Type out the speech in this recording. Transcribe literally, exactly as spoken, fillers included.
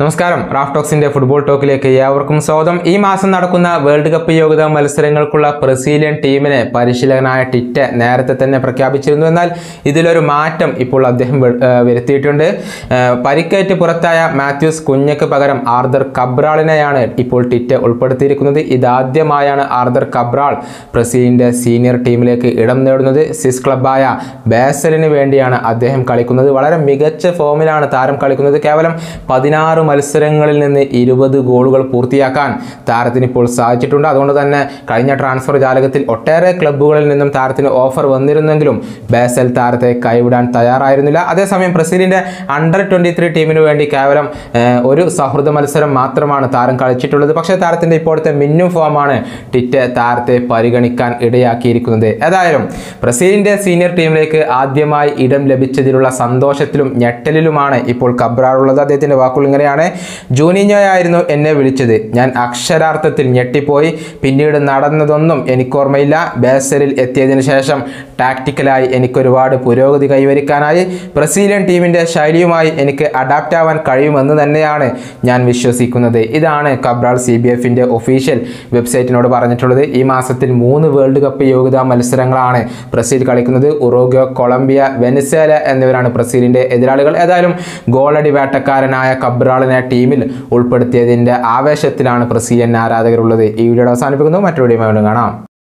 നമസ്കാരം, Raf ടോക്സിന്റെ football ടോക്കിലേക്ക് ഏവർക്കും സ്വാഗതം. ഈ മാസം നടക്കുന്ന വേൾഡ് കപ്പ് യോഗ്യതാ മത്സരങ്ങൾക്കുള്ള ബ്രസീലിയൻ ടീമിനെ പരിശീലകനായ ടിറ്റെ നേരത്തെ തന്നെ പ്രഖ്യാപിച്ചിരുന്നു. എന്നാൽ ഇതിലൊരു മാറ്റം ഇപ്പോൾ അദ്ദേഹം വരുത്തിയിട്ടുണ്ട്. പരിക്കേറ്റ് പുറത്തായ മാത്യൂസ് കുഞ്ഞയ്ക്ക് പകരം ആർതർ കബ്രാളിനെയാണ് ഇപ്പോൾ ടിറ്റെ ഉൾപ്പെടുത്തിയിരിക്കുന്നത്. ഇതാദ്യമായാണ് ആർതർ കബ്രാൾ ബ്രസീലിന്റെ സീനിയർ ടീമിലേക്ക് ഇടം നേടുന്നത്. സ്വിസ് ക്ലബ്ബായ ബാസലിന് വേണ്ടിയാണ് അദ്ദേഹം കളിക്കുന്നത്. വളരെ മികച്ച ഫോമിലാണ് താരം കളിക്കുന്നത്. കേവലം പതിനാറ് മത്സരങ്ങളിൽ നിന്ന് ഇരുപത് ഗോളുകൾ പൂർത്തിയാക്കാൻ താരത്തിന് ഇപ്പോൾ സാധിച്ചിട്ടുണ്ട്. അതുകൊണ്ട് തന്നെ കഴിഞ്ഞ ട്രാൻസ്ഫർ ജാലകത്തിൽ ഒട്ടേറെ ക്ലബ്ബുകളിൽ നിന്നും താരത്തിന് ഓഫർ വന്നിരുന്നെങ്കിലും ബാസൽ താരത്തെ കൈവിടാൻ തയ്യാറായിരുന്നില്ല. അതേസമയം ബ്രസീലിന്റെ അണ്ടർ ട്വന്റി ത്രീ ടീമിന് വേണ്ടി കേവലം ഒരു സൗഹൃദ മത്സരം മാത്രമാണ് താരം കളിച്ചിട്ടുള്ളത്. പക്ഷേ താരത്തിന്റെ ഇപ്പോഴത്തെ മിന്നും ഫോമാണ് ടിറ്റെ താരത്തെ പരിഗണിക്കാൻ ഇടയാക്കിയിരിക്കുന്നത്. ഏതായാലും ബ്രസീലിന്റെ സീനിയർ ടീമിലേക്ക് ആദ്യമായി ഇടം ലഭിച്ചതിലുള്ള സന്തോഷത്തിലും ഞെട്ടലിലുമാണ് ഇപ്പോൾ കബ്രാൾ ഉള്ളത്. അദ്ദേഹത്തിന്റെ വാക്കുകൾ ഇങ്ങനെയാണ്: ജൂനിഞ്ഞോയായിരുന്നു എന്നെ വിളിച്ചത്. ഞാൻ അക്ഷരാർത്ഥത്തിൽ ഞെട്ടിപ്പോയി. പിന്നീട് നടന്നതൊന്നും എനിക്കോർമ്മയില്ല. ബാസലിൽ എത്തിയതിനു ശേഷം ടാക്ടിക്കലായി എനിക്കൊരുപാട് പുരോഗതി കൈവരിക്കാനായി. ബ്രസീലിയൻ ടീമിന്റെ ശൈലിയുമായി എനിക്ക് അഡാപ്റ്റ് ആവാൻ കഴിയുമെന്ന് തന്നെയാണ് ഞാൻ വിശ്വസിക്കുന്നത്. ഇതാണ് കബ്രാൾ സി ബി എഫിന്റെ ഒഫീഷ്യൽ വെബ്സൈറ്റിനോട് പറഞ്ഞിട്ടുള്ളത്. ഈ മാസത്തിൽ മൂന്ന് വേൾഡ് കപ്പ് യോഗ്യതാ മത്സരങ്ങളാണ് ബ്രസീൽ കളിക്കുന്നത്. ഉറുഗ്വേ, കൊളംബിയ, വെനസ്വേല എന്നിവരാണ് ബ്രസീലിന്റെ എതിരാളികൾ. ഏതായാലും ഗോളടി വേട്ടക്കാരനായ കബ്രാളിനെ ടീമിൽ ഉൾപ്പെടുത്തിയതിന്റെ ആവേശത്തിലാണ് ബ്രസീലിയൻ ആരാധകരുള്ളത്. ഈ വീഡിയോ അവസാനിപ്പിക്കുന്നു. മറ്റൊരു വീഡിയോ കാണാം.